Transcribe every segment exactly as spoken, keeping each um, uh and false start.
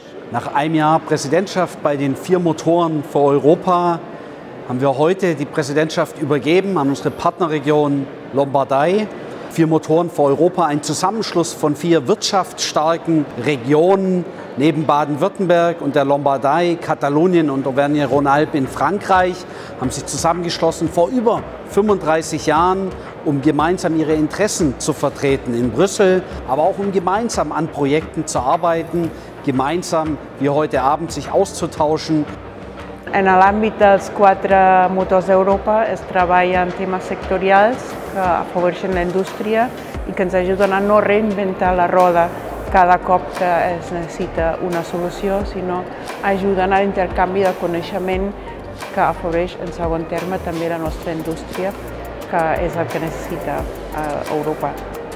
Nach einem Jahr Präsidentschaft bei den vier Motoren für Europa haben wir heute die Präsidentschaft übergeben an unsere Partnerregion Lombardei. Vier Motoren für Europa, ein Zusammenschluss von vier wirtschaftsstarken Regionen neben Baden-Württemberg und der Lombardei, Katalonien und Auvergne-Rhône-Alpes in Frankreich, haben sich zusammengeschlossen vor über fünfunddreißig Jahren, um gemeinsam ihre Interessen zu vertreten in Brüssel, aber auch um gemeinsam an Projekten zu arbeiten, gemeinsam wie heute Abend sich auszutauschen. En l'àmbit dels quatre motors d'Europa es treballa en temes sectorials que afavoreixen la indústria i que ens ajuden a no reinventar la roda cada cop que es necessita una solució, sinó ajuden a l'intercanvi de coneixement que afavoreix en segon terme també la nostra indústria, que és el que necessita Europa.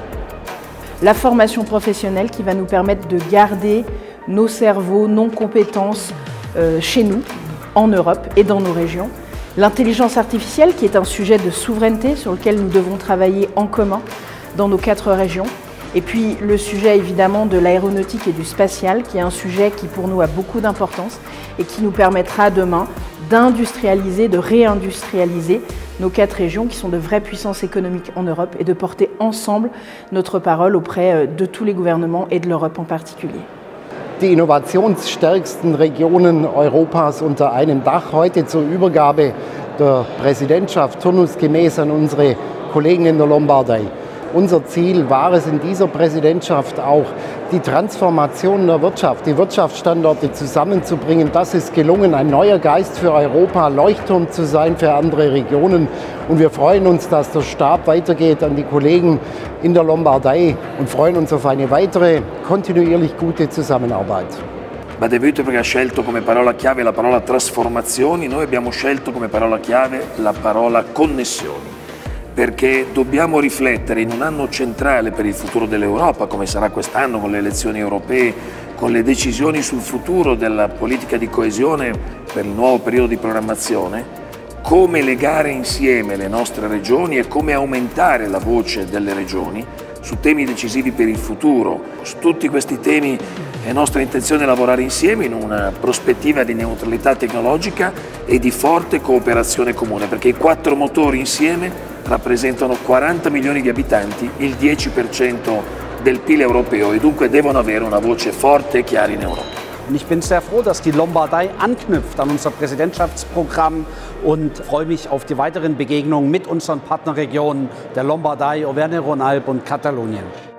La formation professionnelle qui va nous permettre de garder nos cerveaux, nos compétences euh, chez nous, en Europe et dans nos régions. L'intelligence artificielle qui est un sujet de souveraineté sur lequel nous devons travailler en commun dans nos quatre régions. Et puis le sujet évidemment de l'aéronautique et du spatial qui est un sujet qui pour nous a beaucoup d'importance et qui nous permettra demain d'industrialiser, de réindustrialiser nos quatre régions qui sont de vraies puissances économiques en Europe et de porter ensemble notre parole auprès de tous les gouvernements et de l'Europe en particulier. Die innovationsstärksten Regionen Europas unter einem Dach. Heute zur Übergabe der Präsidentschaft turnusgemäß an unsere Kollegen in der Lombardei. Unser Ziel war es in dieser Präsidentschaft auch, die Transformation der Wirtschaft, die Wirtschaftsstandorte zusammenzubringen. Das ist gelungen, ein neuer Geist für Europa, Leuchtturm zu sein für andere Regionen. Und wir freuen uns, dass der Stab weitergeht an die Kollegen in der Lombardei und freuen uns auf eine weitere, kontinuierlich gute Zusammenarbeit. Badevuto perché ha scelto come parola chiave la parola trasformazioni, noi abbiamo scelto come parola chiave la parola connessioni. Perché dobbiamo riflettere in un anno centrale per il futuro dell'Europa, come sarà quest'anno con le elezioni europee, con le decisioni sul futuro della politica di coesione per il nuovo periodo di programmazione, come legare insieme le nostre regioni e come aumentare la voce delle regioni su temi decisivi per il futuro. Su tutti questi temi è nostra intenzione lavorare insieme in una prospettiva di neutralità tecnologica e di forte cooperazione comune, perché i quattro motori insieme rappresentano quaranta milioni di abitanti, il dieci per cento del P I L europeo e dunque devono avere una voce forte e chiara in Europa. Und ich bin sehr froh, dass die Lombardei anknüpft an unser Präsidentschaftsprogramm und freue mich auf die weiteren Begegnungen mit unseren Partnerregionen der Lombardei, Auvergne-Rhône-Alpes und Katalonien.